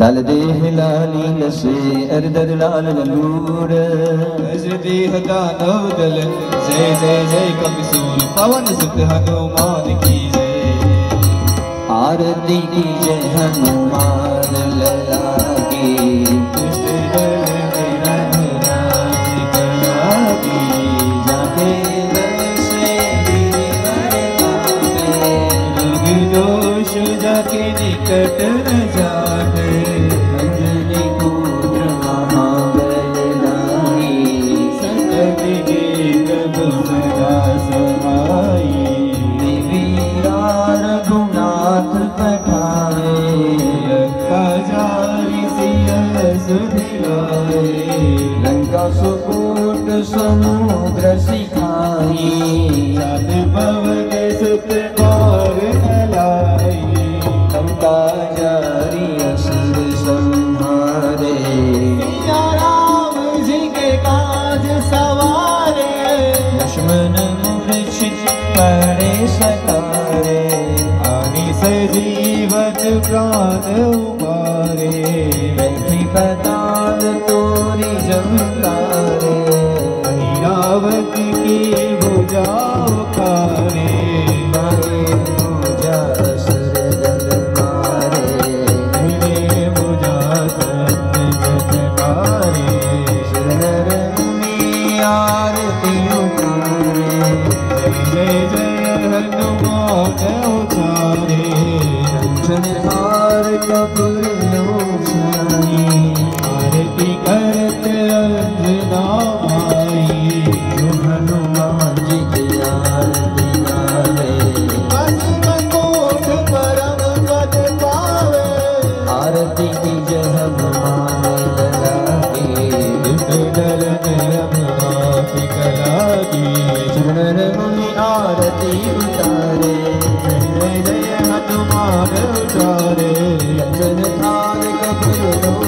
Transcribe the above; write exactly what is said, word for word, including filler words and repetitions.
लाल देह लाली लसे अरदर लाल नलूर हजरती हदा नवदल जय जय जय कपिसूर पवन सुत हनुमान की जय। आरती की जय हनुमान लला की दुष्ट दल मेरा राज कला की जाके से रोग दोष जाके निकट न जाने अंजनी पुत्र महाबलदाई संतति के प्रभु सदा समाई वीरा रघुनाथ पठाए लंका जारी सिया सुधिलाए लंका सुकूट समुद्र सिखाई सात पवन सुत और फैलाई लंका जारी असुर संहारे सिया राम जी के काज सवारे लक्ष्मण मूर्छित पड़े सतारे आनि सजीवत प्राण उबारे बैठी पताल तोरी जमकारे रावत की भुजा उखारे मारे पूजा असुर दल मारे मेरे भुजा सत्य जटकारे सुनर मुनि आरती उतारे जय जय हनुमान उचारे निहार कपूर लोचनाई आरती करत अंजना माई जो हनुमान जी की आरती गावे कोट परम पद पावे आरती की जय हनुमान लला की दुष्ट दल नियम कला की सुनर मुनि आरती उतारे जय जय हनुमान उचारे अंजन थाल कपूर